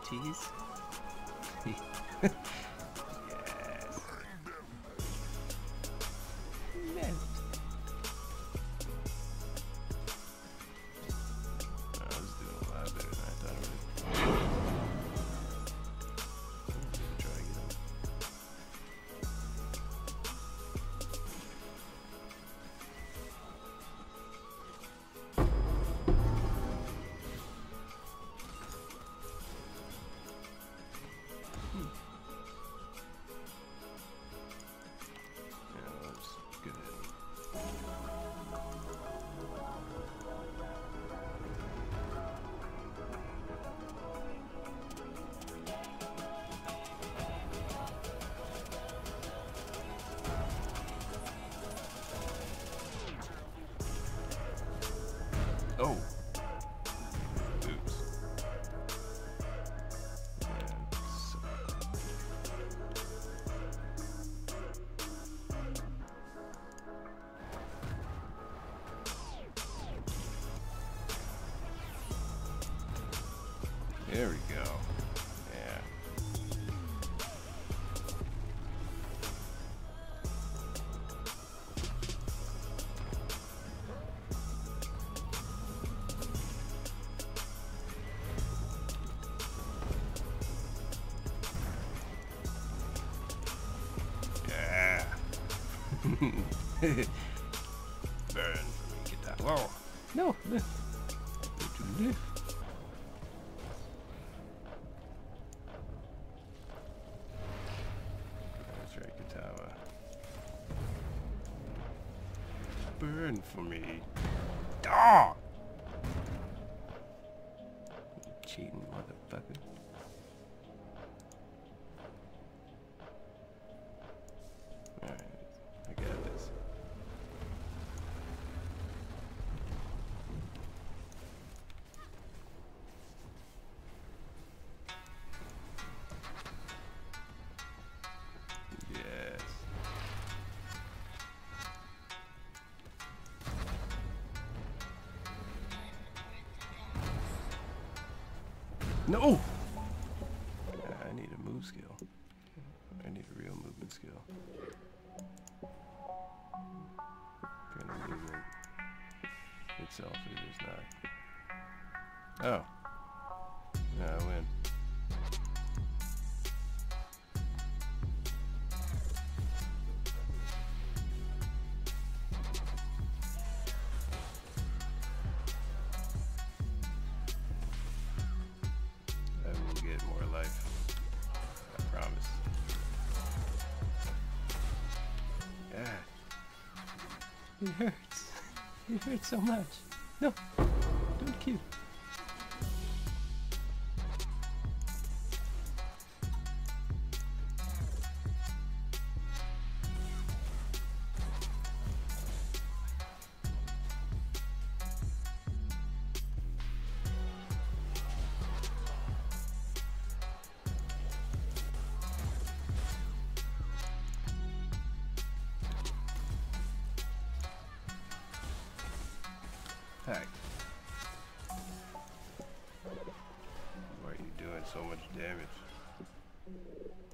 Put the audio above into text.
tease? Yes. Yes. I was doing a lot better than I thought I would. Try to get him. Oh. Oops. There we go. Yeah. Yeah. Burn for me, get that. Whoa. No. That's right, Katawa. Burn for me. Dog! You cheating motherfucker. Alright, I got this. Yes. No! I need a move skill. I need a real movement skill. Kind of movement itself it is not. Oh. No, I win. I will get more life. I promise. Yeah. It hurts. It hurts so much. No. Don't kill. Heck. Why are you doing so much damage?